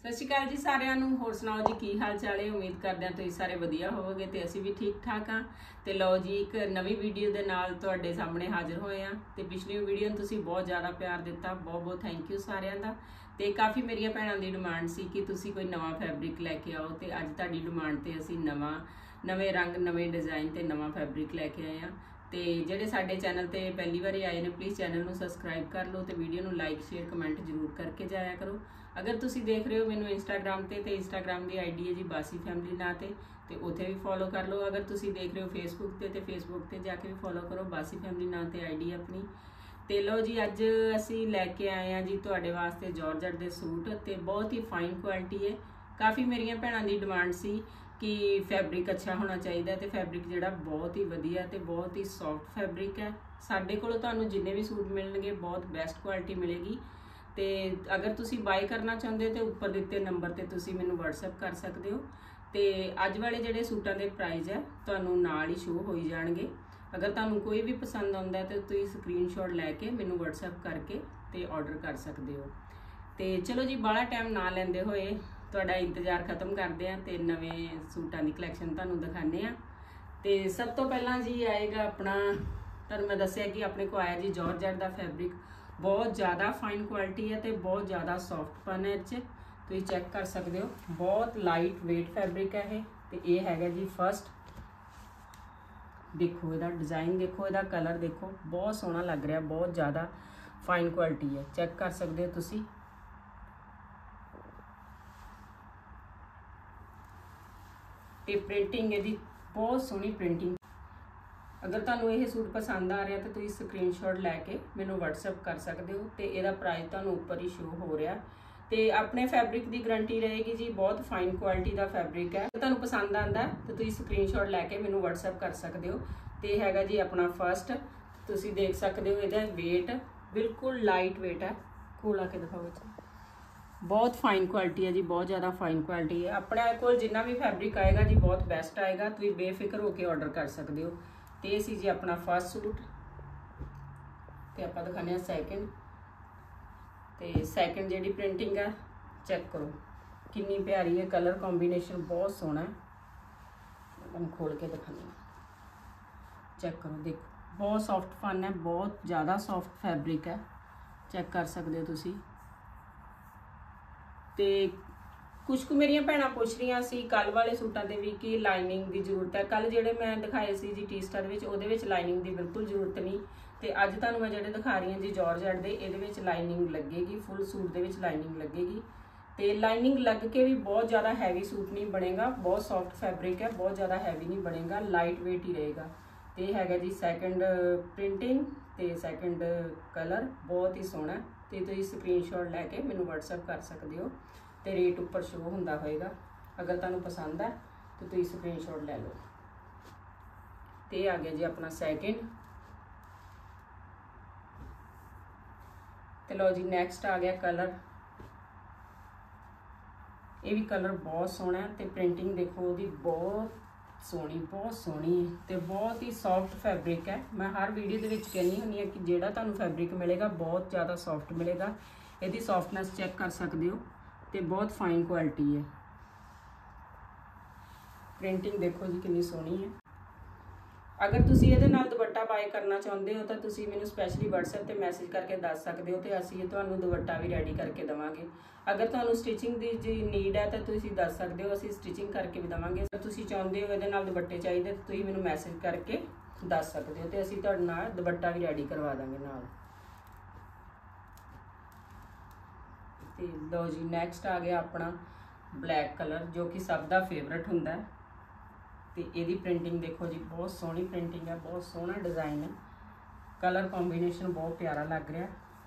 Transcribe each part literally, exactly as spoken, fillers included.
सत श्री अकाल जी सारिਆਂ ਨੂੰ। ਹੋਰ ਸੁਣਾਓ जी की हाल चाल है। उम्मीद करते हैं ਤੁਸੀਂ ਸਾਰੇ ਵਧੀਆ ਹੋਵੋਗੇ ਤੇ ਅਸੀਂ ਵੀ ਠੀਕ ਠਾਕ ਹਾਂ। ਤੇ ਲਓ ਜੀ ਇੱਕ ਨਵੀਂ ਵੀਡੀਓ ਦੇ ਨਾਲ ਤੁਹਾਡੇ ਸਾਹਮਣੇ ਹਾਜ਼ਰ ਹੋਏ ਹਾਂ। ਤੇ ਪਿਛਲੀ ਵੀਡੀਓ ਨੂੰ ਤੁਸੀਂ ਬਹੁਤ ਜ਼ਿਆਦਾ ਪਿਆਰ ਦਿੱਤਾ, ਬਹੁਤ ਬਹੁਤ ਥੈਂਕ ਯੂ ਸਾਰਿਆਂ ਦਾ। ਤੇ ਕਾਫੀ ਮੇਰੀਆਂ ਭੈਣਾਂ ਦੀ ਡਿਮਾਂਡ ਸੀ ਕਿ ਤੁਸੀਂ ਕੋਈ ਨਵਾਂ ਫੈਬਰਿਕ ਲੈ ਕੇ ਆਓ ਤੇ ਅੱਜ ਤੁਹਾਡੀ ਡਿਮਾਂਡ ਤੇ ਅਸੀਂ ਨਵਾਂ ਨਵੇਂ ਰੰਗ ਨਵੇਂ ਡਿਜ਼ਾਈਨ ਤੇ ਨਵਾਂ ਫੈਬਰਿਕ ਲੈ ਕੇ ਆਏ ਹਾਂ। ਤੇ ਜਿਹੜੇ ਸਾਡੇ ਚੈਨਲ ਤੇ ਪਹਿਲੀ ਵਾਰੀ ਆਏ ਨੇ ਪਲੀਜ਼ ਚੈਨਲ ਨੂੰ ਸਬਸਕ੍ਰਾइब कर लो ਤੇ ਵੀਡੀਓ ਨੂੰ ਲਾਈਕ ਸ਼ੇਅਰ ਕਮੈਂਟ ਜ਼ਰੂਰ ਕਰਕੇ ਜਾਇਆ ਕਰੋ। अगर तुसी देख रहे हो मैनू इंस्टाग्राम ते ते इंस्टाग्राम की आई डी है जी बासी फैमिली ना ते ते उत्थे भी फॉलो कर लो। अगर तुसी देख रहे हो फेसबुक ते ते फेसबुक ते जाके भी फॉलो करो बासी फैमिली ना ते आई डी अपनी। ते लो जी अज असी लैके आए हैं जी तुहाडे वास्ते जॉर्जट दे सूट ते बहुत ही फाइन क्वालिटी है। काफ़ी मेरिया भैणां दी डिमांड सी कि फैब्रिक अच्छा होना चाहिए तो फैब्रिक जिहड़ा बहुत ही वधिया ते बहुत ही सॉफ्ट फैब्रिक है। साडे कोलों तुहानूं जिन्ने भी सूट मिलणगे बहुत बेस्ट क्वालिटी मिलेगी। तो अगर तुसी बाय करना चाहते हो तो उपर दिते नंबर ते तुसी मैनू व्हाट्सएप कर सकते हो। तो अज वाले जिहड़े सूटां दे प्राइस है तुहानूं नाल ही शो हो जाणगे। अगर तुहानूं कोई भी पसंद आउंदा है तो तुसी स्क्रीनशॉट लैके मैनू व्हाट्सएप करके ते ऑर्डर कर सकते हो। तो चलो जी बाहला टाइम ना लैंदे होए तुहाडा इंतजार खत्म करते हैं तो नवें सूटां दी कलैक्शन तुहानूं दिखाने आ। तो सब तो पहला जी आएगा अपना तुहानूं मैं दस्सिया कि अपने को आया जी जॉर्जट दा फैब्रिक बहुत ज़्यादा फाइन क्वालिटी है तो बहुत ज़्यादा सॉफ्टपन है। इस तुम चेक कर सकते हो बहुत लाइट वेट फैब्रिक है। तो ये है जी फर्स्ट देखो इसका डिज़ाइन देखो इसका कलर देखो बहुत सोहना लग रहा बहुत ज़्यादा फाइन क्वालिटी है। चेक कर सकते हो तुसी ते प्रिंटिंग इसकी बहुत सोहनी प्रिंटिंग। अगर तुहानूं ये सूट पसंद आ रहा तो तुसीं स्क्रीनशॉट लैके मैनू व्हाट्सएप कर सकते हो। तो इसका प्राइस तुहानूं उपर ही शो हो रहा। तो अपने फैब्रिक की गारंटी रहेगी जी बहुत फाइन क्वालिटी का फैब्रिक है। तुहानूं पसंद आंदा तो तुसीं स्क्रीनशॉट लैके मैनू व्हाट्सएप कर सकते हो। तो हैगा जी अपना फर्स्ट तुसीं देख सकते हो इसका वेट बिल्कुल लाइट वेट है। खोल के दिखाओ जी बहुत फाइन क्वालिटी है जी बहुत ज़्यादा फाइन क्वालिटी है। अपने कोल जिन्ना भी फैब्रिक आएगा जी बहुत बेस्ट आएगा। तुसीं बेफिक्र होकर ऑर्डर कर सकते हो। तो ये सी जी अपना फर्स्ट सूट तो आप दिखाने सैकेंड। तो सैकेंड जी प्रिंटिंग है चेक करो कितनी प्यारी है। कलर कॉम्बीनेशन बहुत सोहना है। हम खोल के दिखाने चेक करो देखो बहुत सॉफ्ट फन है बहुत ज़्यादा सॉफ्ट फैब्रिक है। चेक कर सकते हो तुसी। तो कुछ कुछ मेरिया भैणां पुछ रही सी कल वाले सूटां दे भी कि लाइनिंग की जरूरत है। कल जिहड़े मैं दिखाए सी जी टी स्टर विच उहदे विच लाइनिंग की बिल्कुल जरूरत नहीं। तो अज तुहानूं मैं जिहड़े दिखा रही हूँ जी जॉर्जट दे इहदे विच लाइनिंग लगेगी फुल सूट दे विच लाइनिंग लगेगी। तो लाइनिंग लग के भी बहुत ज़्यादा हैवी सूट नहीं बनेगा बहुत सॉफ्ट फैब्रिक है बहुत ज़्यादा हैवी नहीं बनेगा लाइट वेट ही रहेगा। तो यह है जी सैकेंड प्रिंटिंग तो सैकेंड कलर बहुत ही सोहना। तो तुसीं स्क्रीनशॉट लैके मैनू व्हाट्सएप कर सकते हो। तो रेट उपर शो होंदा होएगा। अगर तुहानूं पसंद है तो तुसीं स्क्रीनशॉट लै लो। तो ये आ गया जी अपना सैकेंड। तो लो जी नैक्सट आ गया कलर। ये भी कलर बहुत सोहना है। तो प्रिंटिंग देखो उसकी बहुत सोहनी बहुत सोहनी है। तो बहुत ही सॉफ्ट फैब्रिक है। मैं हर वीडियो के विच कहनी हुंदी है कि जिहड़ा तुहानूं फैब्रिक मिलेगा बहुत ज़्यादा सॉफ्ट मिलेगा। इसकी सॉफ्टनेस चेक कर सकते हो। तो बहुत फाइन क्वालिटी है। प्रिंटिंग देखो जी कितनी सोहनी है। अगर तुसी इहदे नाल दुपट्टा बाय करना चाहते हो तो तुसी मैनू स्पैशली व्हाट्सएप ते मैसेज करके दस सकते हो। तो असीं तुहानूं दुपट्टा भी रेडी करके देवांगे। अगर तुहानूं स्टिचिंग की जी नीड है तो तुसी दस सकते हो असीं स्टिचिंग करके भी देवांगे। अगर तुसी चाहते हो इहदे नाल दुपट्टे चाहिए तो तुसी मैनू मैसेज करके दस सकते हो। तो असीं तुहाडे नाल दुपट्टा भी रेडी करवा देंगे नाल। तो लो जी नैक्सट आ गया अपना ब्लैक कलर जो कि सब का फेवरेट हुंदा है। तो यदी प्रिंटिंग देखो जी बहुत सोहनी प्रिंटिंग है बहुत सोहना डिज़ाइन है। कलर कॉम्बीनेशन बहुत प्यारा लग रहा।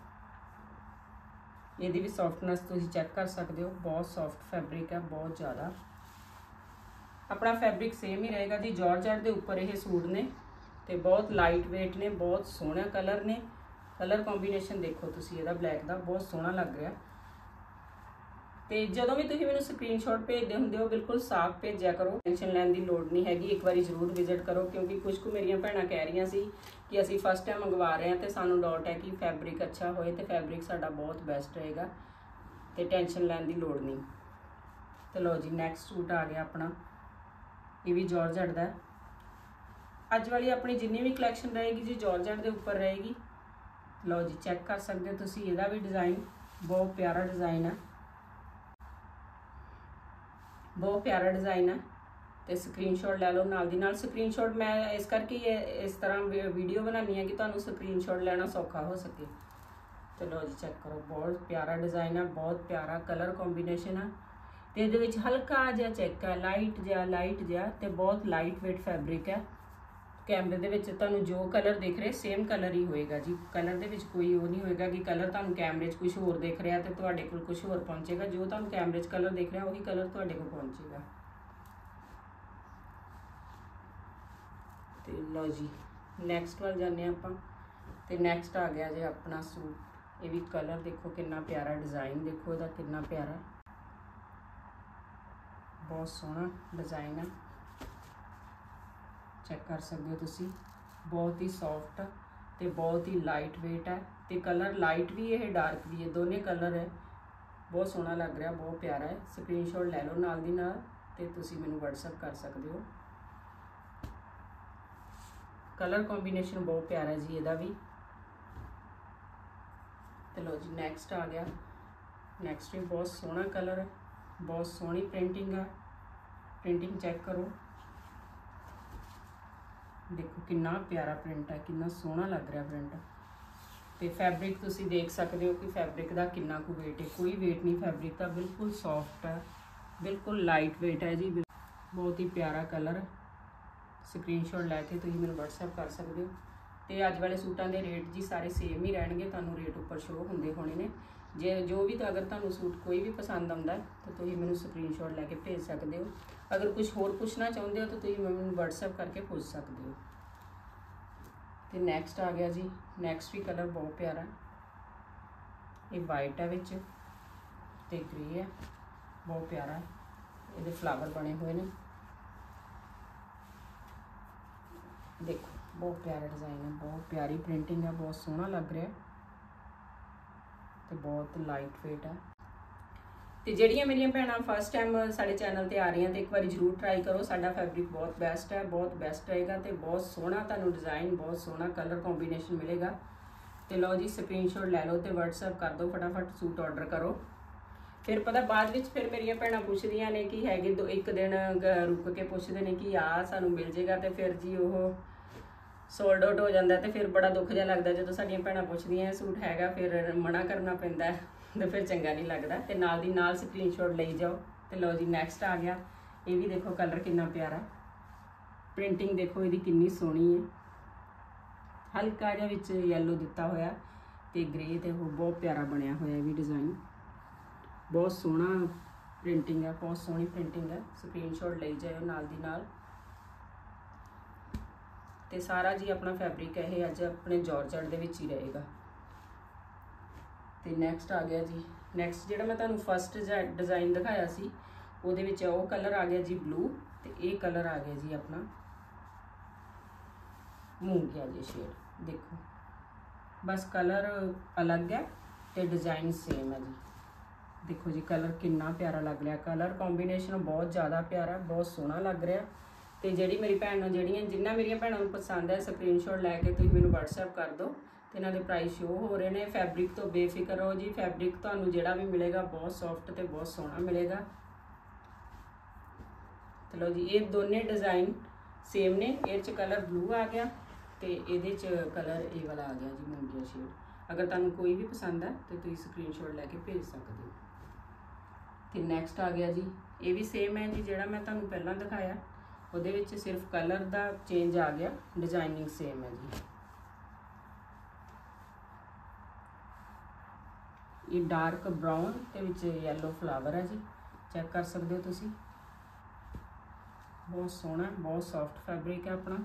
यदी भी सॉफ्टनेस तुसीं चेक कर सकते हो बहुत सॉफ्ट फैब्रिक है बहुत ज़्यादा। अपना फैब्रिक सेम ही रहेगा जी जॉर्जट के उपर ये सूट ने। तो बहुत लाइट वेट ने बहुत सोहना कलर ने। कलर कॉम्बीनेशन देखो तुसीं इहदा ब्लैक का बहुत सोहना लग रहा। तो जदों भी तुसीं मैनूं स्क्रीनशॉट भेजदे हुंदे हो बिल्कुल साफ भेजा करो टेंशन लैण दी लोड़ नहीं हैगी। एक बार जरूर विजिट करो क्योंकि कुछ को मेरिया भैणां कह रही सी कि असीं फस्ट टाइम मंगवा रहे हैं तो सानूं डाउट है कि फैब्रिक अच्छा होए तो फैब्रिक साडा बहुत बेस्ट रहेगा। तो टेंशन लैण दी लोड़ नहीं। ਤੇ ਲਓ ਜੀ ਨੈਕਸਟ ਸੂਟ ਆ ਗਿਆ ਆਪਣਾ, ਇਹ ਵੀ ਜਾਰਜਟ ਦਾ। ਅੱਜ ਵਾਲੀ ਆਪਣੀ ਜਿੰਨੀ ਵੀ ਕਲੈਕਸ਼ਨ रहेगी जी जार्जेट के उपर रहेगी। लो जी चेक कर सकते हो तुसी, ਇਹਦਾ भी डिज़ाइन बहुत प्यारा डिज़ाइन है, बहुत प्यारा डिज़ाइन है। तो स्क्रीनशॉट ले लो नाल दी नाल। स्क्रीनशॉट मैं इस करके इस तरह वीडियो बनानी है कि तुहानू स्क्रीनशॉट लेना सौखा हो सके। तो लो जी चेक करो, बहुत प्यारा डिज़ाइन है, बहुत प्यारा कलर कॉम्बीनेशन है। तो ये हल्का जिहा चेक है, लाइट जिहा लाइट जिहा ते बहुत लाइट वेट फैब्रिक है। कैमरे दे विच तुहानू जो कलर दिख रहे सेम कलर ही होएगा जी, कलर दे विच कोई वो नहीं होएगा कि कलर तुहानू कैमरे च कुछ होर दिख रहा तो तुहाडे कोल कुछ होर पहुंचेगा। जो तुहानू कैमरे च कलर दिख रहा वही कलर तुहाडे कोल पहुंचेगा। तो लो जी नैक्सट वाल जाने आपां। तो नैक्सट आ गया जी अपना सूट, ये भी कलर देखो कितना प्यारा, डिज़ाइन देखो इहदा कितना प्यारा, बहुत सोहना डिज़ाइन है। चेक कर सकते हो तुसी, बहुत ही सॉफ्ट ते बहुत ही लाइट वेट है। तो कलर लाइट भी है डार्क भी है, दोनों कलर है, बहुत सोहना लग रहा, बहुत प्यारा है। स्क्रीनशॉट ले लो नाल दी नाल ते तुसी मैनू व्हाट्सएप कर सकते हो। कलर कॉम्बीनेशन बहुत प्यारा है जी इहदा भी। तो लो जी नैक्सट आ गया, नैक्सट भी बहुत सोहना कलर है, बहुत सोहनी प्रिंटिंग है। प्रिंटिंग चेक करो, देखो कितना प्यारा प्रिंट है, कितना सोहना लग रहा प्रिंट। तो फैब्रिक तुसी देख सकते हो कि फैब्रिक का कितना कु वेट है, कोई वेट नहीं फैब्रिक का, बिल्कुल सॉफ्ट है, बिल्कुल लाइट वेट है जी, बहुत ही प्यारा कलर। स्क्रीनशॉट लैके तुसी मैनू व्हाट्सएप कर सकते हो। तो अज वाले सूटां दे रेट जी सारे सेम ही रहणगे, तुहानू रेट उपर शो होंदे होने ने। जे जो भी तो अगर तुहानू सूट कोई भी पसंद आउंदा तो तुसीं मैनू स्क्रीनशॉट लैके भेज सकते हो। अगर कुछ होर पुछना चाहुंदे हो तो तुसीं मैनू व्हाट्सएप करके पूछ सकते हो। तो नैक्सट आ गया जी, नैक्सट भी कलर बहुत प्यारा, ये वाइट है विच ते ग्रे है, बहुत प्यारा, ये फ्लावर बने हुए ने, देखो बहुत प्यारा डिज़ाइन है, बहुत प्यारी प्रिंटिंग है, बहुत सोहना लग रहा है तो बहुत लाइट वेट है। तो जिहड़ियां मेरियां भैणां फस्ट टाइम साडे चैनल ते आ रही हैं तो एक बार जरूर ट्राई करो, साडा फैब्रिक बहुत बेस्ट है, बहुत बेस्ट रहेगा तो बहुत सोहना तुहानू डिज़ाइन, बहुत सोहना कलर कॉम्बीनेशन मिलेगा। तो लो जी स्क्रीनशॉट लै लो तो व्हाट्सएप कर दो, फटाफट सूट ऑर्डर करो। फिर पता बाद विच फिर मेरियां भैणां पुछदियां ने कि हैगे दो एक दिन रुक के पुछदे ने कि आ सानू मिल जाएगा, तो फिर जी वो सोल्ड आउट हो जाता है। तो फिर बड़ा दुख जिहा लगदा जो साडियां भैणां पुछदियां सूट हैगा, फिर मना करना पैंदा है तो फिर चंगा नहीं लगता। तो नाल दी नाल स्क्रीनशॉट ले जाओ। तो लो जी नैक्सट आ गया, ये भी देखो कलर कितना प्यारा, प्रिंटिंग देखो इसकी कितनी सोहनी है, हल्का जिहा विच येलो दिता होया ते ग्रे ते वो बहुत प्यारा बनया होया भी डिज़ाइन, बहुत सोहना प्रिंटिंग है, बहुत सोहनी प्रिंटिंग है। स्क्रीनशॉट ले जाओ नाल दी नाल। ते सारा जी अपना फैब्रिक है अज अपने जॉर्जेट दे विच ही रहेगा। तो नैक्सट आ गया जी, नैक्सट जिहड़ा मैं तुहानू फस्ट डिज़ाइन दिखाया सी उहदे विच वो कलर आ गया जी ब्लू, तो ये कलर आ गया जी अपना मूंगिया जी शेड। देखो बस कलर अलग है तो डिज़ाइन सेम है जी। देखो जी कलर कितना प्यारा लग रहा, कलर कॉम्बीनेशन बहुत ज़्यादा प्यारा, बहुत सोहना लग रहा। तो जी मेरी भैन जिहड़ियां जिन्ना मेरिया भैनों पसंद है स्क्रीनशॉट लैके तुसीं मैनूं व्हाट्सएप कर दो। तो इन्हां दे प्राइस शो हो रहे हैं। फैब्रिक तो बेफिक्र रहो जी, फैब्रिक तुहानूं जिहड़ा भी मिलेगा बहुत सॉफ्ट तो बहुत सोहना मिलेगा। तो लो जी ये दोनों डिज़ाइन सेम ने, ये कलर ब्लू आ गया तो ये कलर ये वाला आ गया जी मूंगिया शेड। अगर तुहानूं कोई भी पसंद है तो तुसीं स्क्रीनशॉट लैके भेज सकते हो। तो नैक्सट आ गया जी, ये भी सेम है जी जिहड़ा मैं तुहानूं पहलां दिखाया, उहदे विच सिर्फ कलर दा चेंज आ गया, डिजाइनिंग सेम है जी। ये डार्क ब्राउन ते विच येलो फ्लावर है जी, चेक कर सकते हो तुसी, बहुत सोहना, बहुत सॉफ्ट फैब्रिक है अपना।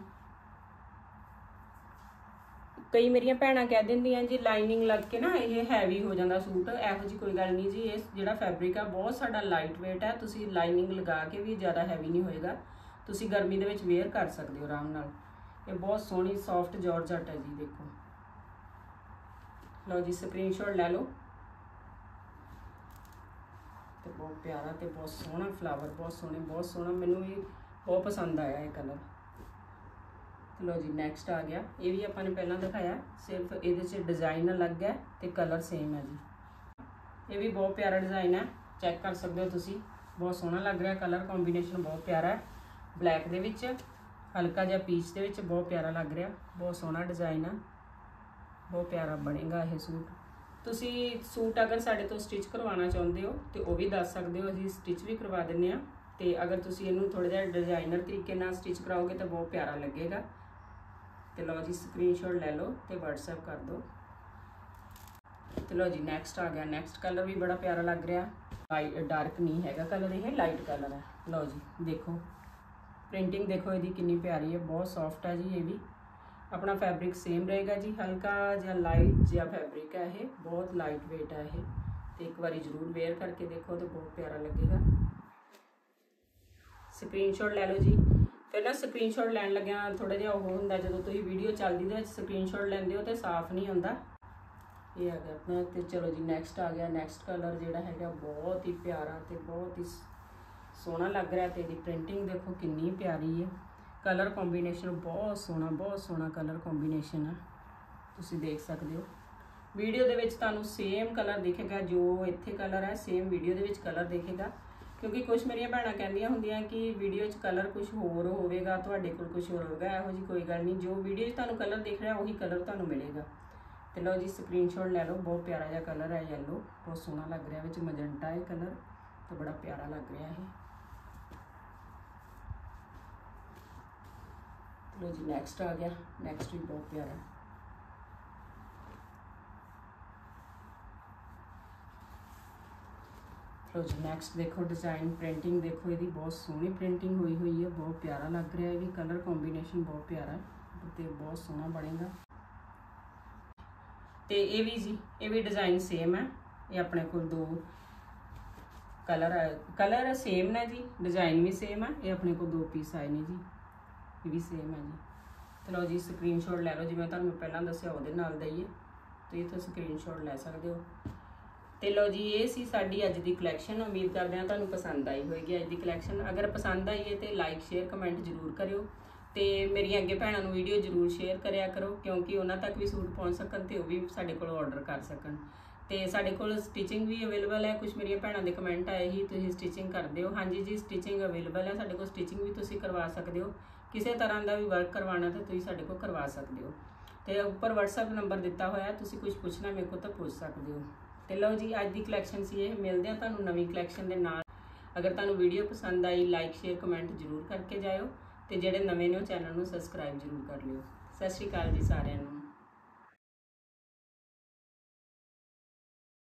कई मेरिया भैणां कह दिंदियां जी लाइनिंग लग के ना ये हैवी हो जाता सूट, इहो जी कोई गल नहीं जी। ये जिहड़ा फैब्रिक है बहुत साडा लाइट वेट है, तुसी लाइनिंग लगा के भी ज़्यादा हैवी नहीं होएगा, तुसी गर्मी दे विच वेयर कर सकते हो आराम नाल। ये बहुत सोहनी सॉफ्ट जॉर्जेट है जी। देखो लो जी स्क्रीनशॉट ले लो। ਤੇ ਬਹੁਤ ਪਿਆਰਾ ਤੇ ਬਹੁਤ ਸੋਹਣਾ ਫਲਾਵਰ, ਬਹੁਤ ਸੋਹਣੇ, ਬਹੁਤ ਸੋਹਣਾ, ਮੈਨੂੰ ਵੀ ਬਹੁਤ ਪਸੰਦ ਆਇਆ ਇਹ ਕਲਰ। ਲਓ ਜੀ ਨੈਕਸਟ ਆ ਗਿਆ, ਇਹ ਵੀ ਆਪਾਂ ਨੇ ਪਹਿਲਾਂ ਦਿਖਾਇਆ, ਸਿਰਫ ਇਹਦੇ 'ਚ ਡਿਜ਼ਾਈਨ ਅਲੱਗ ਹੈ ਤੇ ਕਲਰ ਸੇਮ ਹੈ ਜੀ। ਇਹ ਵੀ ਬਹੁਤ ਪਿਆਰਾ ਡਿਜ਼ਾਈਨ ਹੈ, ਚੈੱਕ ਕਰ ਸਕਦੇ ਹੋ ਤੁਸੀਂ, ਬਹੁਤ ਸੋਹਣਾ ਲੱਗ ਰਿਹਾ, ਕਲਰ ਕੰਬੀਨੇਸ਼ਨ ਬਹੁਤ ਪਿਆਰਾ ਹੈ, ਬਲੈਕ ਦੇ ਵਿੱਚ ਹਲਕਾ ਜਿਹਾ ਪੀਚ ਦੇ ਵਿੱਚ, ਬਹੁਤ ਪਿਆਰਾ ਲੱਗ ਰਿਹਾ, ਬਹੁਤ ਸੋਹਣਾ ਡਿਜ਼ਾਈਨ ਹੈ, ਬਹੁਤ ਪਿਆਰਾ ਬਣੇਗਾ ਇਹ ਸੂਟ। ਤੁਸੀਂ ਸੂਟ ਅਗਰ ਸਾਡੇ ਤੋਂ ਸਟਿਚ ਕਰਵਾਉਣਾ ਚਾਹੁੰਦੇ ਹੋ ਤੇ ਉਹ ਵੀ ਦੱਸ ਸਕਦੇ ਹੋ, ਅਸੀਂ ਸਟਿਚ ਵੀ ਕਰਵਾ ਦਿੰਦੇ ਹਾਂ। ਤੇ ਅਗਰ ਤੁਸੀਂ ਇਹਨੂੰ ਥੋੜਾ ਜਿਹਾ ਡਿਜ਼ਾਈਨਰ ਤਰੀਕੇ ਨਾਲ ਸਟਿਚ ਕਰਾਓਗੇ ਤਾਂ ਬਹੁਤ ਪਿਆਰਾ ਲੱਗੇਗਾ। ਤੇ ਲਓ ਜੀ ਸਕਰੀਨਸ਼ਾਟ ਲੈ ਲਓ ਤੇ WhatsApp ਕਰ ਦਿਓ। ਤੇ ਲਓ ਜੀ ਨੈਕਸਟ ਆ ਗਿਆ, ਨੈਕਸਟ ਕਲਰ ਵੀ ਬੜਾ ਪਿਆਰਾ ਲੱਗ ਰਿਹਾ, ਲਾਈਟ ਡਾਰਕ ਨਹੀਂ ਹੈਗਾ ਕਲਰ, ਇਹ ਲਾਈਟ ਕਲਰ ਹੈ। ਲਓ ਜੀ ਦੇਖੋ ਪ੍ਰਿੰਟਿੰਗ ਦੇਖੋ ਇਹਦੀ ਕਿੰਨੀ ਪਿਆਰੀ ਹੈ, ਬਹੁਤ ਸੌਫਟ ਹੈ ਜੀ। ਇਹ ਵੀ ਆਪਣਾ ਫੈਬਰਿਕ ਸੇਮ ਰਹੇਗਾ ਜੀ, ਹਲਕਾ ਜਿਹਾ ਲਾਈਟ ਜਿਹਾ ਫੈਬਰਿਕ ਹੈ ਇਹ, ਬਹੁਤ ਲਾਈਟ ਵੇਟ ਹੈ ਇਹ। ਤੇ ਇੱਕ ਵਾਰੀ ਜ਼ਰੂਰ ਵੇਅਰ ਕਰਕੇ ਦੇਖੋ ਤੇ ਬਹੁਤ ਪਿਆਰਾ ਲੱਗੇਗਾ। ਸਕਰੀਨਸ਼ਾਟ ਲੈ ਲਓ ਜੀ। ਫਿਰ ਨਾ ਸਕਰੀਨਸ਼ਾਟ ਲੈਣ ਲੱਗਿਆ ਥੋੜਾ ਜਿਹਾ ਉਹ ਹੁੰਦਾ, ਜਦੋਂ ਤੁਸੀਂ ਵੀਡੀਓ ਚੱਲਦੀ ਦੇ ਵਿੱਚ ਸਕਰੀਨਸ਼ਾਟ ਲੈਂਦੇ ਹੋ ਤੇ ਸਾਫ਼ ਨਹੀਂ ਆਉਂਦਾ। ਇਹ ਆ ਗਿਆ ਆਪਣਾ। ਤੇ ਚਲੋ ਜੀ ਨੈਕਸਟ ਆ ਗਿਆ, ਨੈਕਸਟ ਕਲਰ ਜਿਹੜਾ ਹੈਗਾ ਬਹੁਤ ਹੀ ਪਿਆਰਾ ਤੇ ਬਹੁਤ ਹੀ ਸੋਹਣਾ ਲੱਗ ਰਿਹਾ। ਤੇ ਇਹਦੀ ਪ੍ਰਿੰਟਿੰਗ ਦੇਖੋ ਕਿੰਨੀ ਪਿਆਰੀ ਹੈ, ਕਲਰ ਕੰਬੀਨੇਸ਼ਨ ਬਹੁਤ ਸੋਹਣਾ, ਬਹੁਤ ਸੋਹਣਾ ਕਲਰ ਕੰਬੀਨੇਸ਼ਨ ਹੈ, ਤੁਸੀਂ ਦੇਖ ਸਕਦੇ ਹੋ। ਵੀਡੀਓ ਦੇ ਵਿੱਚ ਤੁਹਾਨੂੰ ਸੇਮ ਕਲਰ ਦਿਖੇਗਾ, ਜੋ ਇੱਥੇ ਕਲਰ ਹੈ ਸੇਮ ਵੀਡੀਓ ਦੇ ਵਿੱਚ ਕਲਰ ਦਿਖੇਗਾ। ਕਿਉਂਕਿ ਕੁਝ ਮੇਰੀਆਂ ਭੈਣਾਂ ਕਹਿੰਦੀਆਂ ਹੁੰਦੀਆਂ ਕਿ ਵੀਡੀਓ 'ਚ ਕਲਰ ਕੁਝ ਹੋਰ ਹੋਵੇਗਾ, ਤੁਹਾਡੇ ਕੋਲ ਕੁਝ ਹੋਰ ਹੋਵੇਗਾ। ਇਹੋ ਜਿਹੀ ਕੋਈ ਗੱਲ ਨਹੀਂ, ਜੋ ਵੀਡੀਓ 'ਚ ਤੁਹਾਨੂੰ ਕਲਰ ਦਿਖ ਰਿਹਾ ਉਹੀ ਕਲਰ ਤੁਹਾਨੂੰ ਮਿਲੇਗਾ। ਤੇ ਲਓ ਜੀ ਸਕਰੀਨਸ਼ਾਟ ਲੈ ਲਓ, ਬਹੁਤ ਪਿਆਰਾ ਜਿਹਾ ਕਲਰ ਹੈ, ਯੈਲੋ, ਬਹੁਤ ਸੋਹਣਾ ਲੱਗ ਰਿਹਾ, ਵਿੱਚ ਮਜੰਟਾ ਹੈ ਕਲਰ ਤੇ ਬੜਾ ਪਿਆਰਾ ਲੱਗ ਰਿਹਾ ਇਹ। ਲਓ ਜੀ ਨੈਕਸਟ ਆ ਗਿਆ, ਨੈਕਸਟ ਵੀ ਬਹੁਤ ਪਿਆਰਾ। ਲਓ ਜੀ ਨੈਕਸਟ ਦੇਖੋ ਡਿਜ਼ਾਈਨ, ਪ੍ਰਿੰਟਿੰਗ ਦੇਖੋ ਇਹਦੀ ਬਹੁਤ ਸੋਹਣੀ ਪ੍ਰਿੰਟਿੰਗ ਹੋਈ ਹੋਈ ਹੈ, ਬਹੁਤ ਪਿਆਰਾ ਲੱਗ ਰਿਹਾ। ਇਹ ਵੀ ਕਲਰ ਕੰਬੀਨੇਸ਼ਨ ਬਹੁਤ ਪਿਆਰਾ ਤੇ ਬਹੁਤ ਸੋਹਣਾ ਬਣੇਗਾ। ਤੇ ਇਹ ਵੀ ਜੀ ਇਹ ਵੀ ਡਿਜ਼ਾਈਨ ਸੇਮ ਹੈ, ਇਹ ਆਪਣੇ ਕੋਲ ਦੋ ਕਲਰ ਕਲਰ ਸੇਮ ਨੇ ਜੀ, ਡਿਜ਼ਾਈਨ ਵੀ ਸੇਮ ਹੈ। ਇਹ ਆਪਣੇ ਕੋਲ ਦੋ ਪੀਸ ਆਏ ਨੇ ਜੀ, ਇਹ ਵੀ ਸੇਮ ਹੈ ਜੀ। ਤੇ ਲਓ ਜੀ ਸਕਰੀਨਸ਼ਾਟ ਲੈ ਲਓ, ਜਿਵੇਂ ਤੁਹਾਨੂੰ ਪਹਿਲਾਂ ਦੱਸਿਆ ਉਹਦੇ ਨਾਲ ਦਾ ਹੀ ਹੈ, ਤੁਸੀਂ ਇੱਥੋਂ ਸਕਰੀਨਸ਼ਾਟ ਲੈ ਸਕਦੇ ਹੋ। ਤੇ ਲਓ ਜੀ ਇਹ ਸੀ ਸਾਡੀ ਅੱਜ ਦੀ ਕਲੈਕਸ਼ਨ। ਉਮੀਦ ਕਰਦੇ ਹਾਂ ਤੁਹਾਨੂੰ ਪਸੰਦ ਆਈ ਹੋਏਗੀ ਅੱਜ ਦੀ ਕਲੈਕਸ਼ਨ। ਅਗਰ ਪਸੰਦ ਆਈ ਹੈ ਤੇ ਲਾਈਕ ਸ਼ੇਅਰ ਕਮੈਂਟ ਜ਼ਰੂਰ ਕਰਿਓ ਤੇ ਮੇਰੀਆਂ ਅੱਗੇ ਭੈਣਾਂ ਨੂੰ ਵੀਡੀਓ ਜ਼ਰੂਰ ਸ਼ੇਅਰ ਕਰਿਆ ਕਰੋ, ਕਿਉਂਕਿ ਉਹਨਾਂ ਤੱਕ ਵੀ ਸੂਟ ਪਹੁੰਚ ਸਕਣ ਤੇ ਉਹ ਵੀ ਸਾਡੇ ਕੋਲ ਆਰਡਰ ਕਰ ਸਕਣ। ਤੇ ਸਾਡੇ ਕੋਲ ਸਟਿਚਿੰਗ ਵੀ ਅਵੇਲੇਬਲ ਹੈ। ਕੁਝ ਮੇਰੀਆਂ ਭੈਣਾਂ ਦੇ ਕਮੈਂਟ ਆਏ ਹੀ ਤੁਸੀਂ ਸਟਿਚਿੰਗ ਕਰਦੇ ਹੋ, ਹਾਂਜੀ ਜੀ ਸਟਿਚਿੰਗ ਅਵੇਲੇਬਲ ਹੈ ਸਾਡੇ ਕੋਲ, ਸਟਿਚਿੰਗ ਵੀ ਤੁਸੀਂ ਕਰਵਾ ਸਕਦੇ ਹੋ। ਕਿਸੇ ਤਰ੍ਹਾਂ ਦਾ ਵੀ ਵਰਕ ਕਰਵਾਉਣਾ ਤਾਂ ਤੁਸੀਂ ਸਾਡੇ ਕੋਲ ਕਰਵਾ ਸਕਦੇ ਹੋ। ਤੇ ਉੱਪਰ WhatsApp ਨੰਬਰ ਦਿੱਤਾ ਹੋਇਆ, ਤੁਸੀਂ ਕੁਝ ਪੁੱਛਣਾ ਮੇਰੇ ਕੋਲ ਤਾਂ ਪੁੱਛ ਸਕਦੇ ਹੋ। ਤੇ ਲਓ ਜੀ ਅੱਜ ਦੀ ਕਲੈਕਸ਼ਨ ਸੀ ਇਹ, ਮਿਲਦੇ ਹਾਂ ਤੁਹਾਨੂੰ ਨਵੀਂ ਕਲੈਕਸ਼ਨ ਦੇ ਨਾਲ। ਅਗਰ ਤੁਹਾਨੂੰ ਵੀਡੀਓ ਪਸੰਦ ਆਈ ਲਾਈਕ ਸ਼ੇਅਰ ਕਮੈਂਟ ਜ਼ਰੂਰ ਕਰਕੇ ਜਾਇਓ ਤੇ ਜਿਹੜੇ ਨਵੇਂ ਨੇ ਉਹ ਚੈਨਲ ਨੂੰ ਸਬਸਕ੍ਰਾਈਬ ਜ਼ਰੂਰ ਕਰ ਲਿਓ। ਸਤਿ ਸ਼੍ਰੀ ਅਕਾਲ ਜੀ ਸਾਰਿਆਂ ਨੂੰ।